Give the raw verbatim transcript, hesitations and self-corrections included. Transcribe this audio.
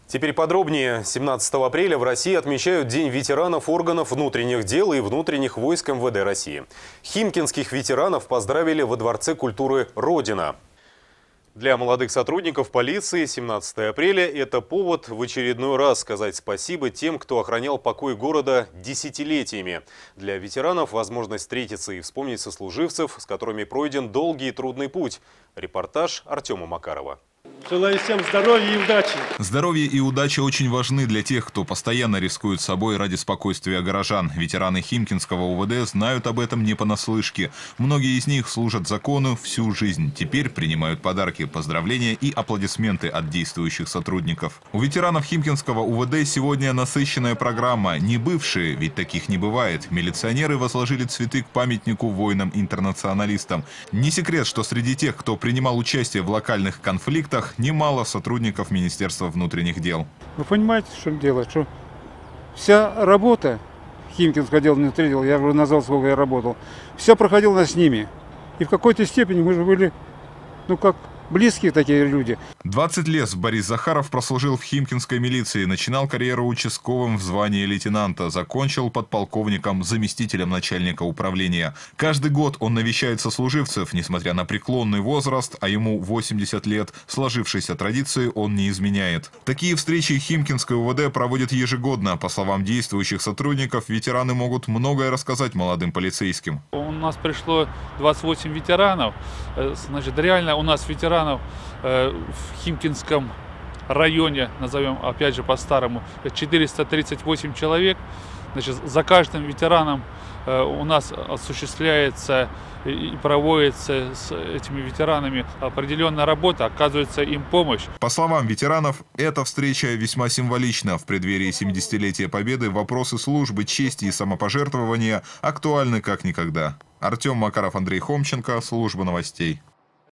Теперь подробнее. семнадцатого апреля в России отмечают День ветеранов органов внутренних дел и внутренних войск эм вэ дэ России. Химкинских ветеранов поздравили во Дворце культуры «Родина». Для молодых сотрудников полиции семнадцатого апреля – это повод в очередной раз сказать спасибо тем, кто охранял покой города десятилетиями. Для ветеранов возможность встретиться и вспомнить сослуживцев, с которыми пройден долгий и трудный путь. Репортаж Артема Макарова. Желаю всем здоровья и удачи. Здоровье и удача очень важны для тех, кто постоянно рискует собой ради спокойствия горожан. Ветераны Химкинского у вэ дэ знают об этом не понаслышке. Многие из них служат закону всю жизнь. Теперь принимают подарки, поздравления и аплодисменты от действующих сотрудников. У ветеранов Химкинского у вэ дэ сегодня насыщенная программа. Не бывшие, ведь таких не бывает. Милиционеры возложили цветы к памятнику воинам-интернационалистам. Не секрет, что среди тех, кто принимал участие в локальных конфликтах, немало сотрудников Министерства внутренних дел. Вы понимаете, что дело? Что вся работа Химкинского отдела внутренних дел, я уже назвал, сколько я работал, все проходило с ними. И в какой-то степени мы же были, ну как, близкие такие люди. двадцать лет Борис Захаров прослужил в Химкинской милиции, начинал карьеру участковым в звании лейтенанта, закончил подполковником, заместителем начальника управления. Каждый год он навещает сослуживцев, несмотря на преклонный возраст, а ему восемьдесят лет, сложившейся традиции он не изменяет. Такие встречи Химкинской у вэ дэ проводят ежегодно. По словам действующих сотрудников, ветераны могут многое рассказать молодым полицейским. У нас пришло двадцать восемь ветеранов. Значит, реально у нас ветеранов в Химкинском районе, назовем опять же по-старому, четыреста тридцать восемь человек. Значит, за каждым ветераном у нас осуществляется и проводится с этими ветеранами определенная работа, оказывается им помощь. По словам ветеранов, эта встреча весьма символична. В преддверии семидесятилетия Победы вопросы службы, чести и самопожертвования актуальны как никогда. Артем Макаров, Андрей Хомченко, служба новостей.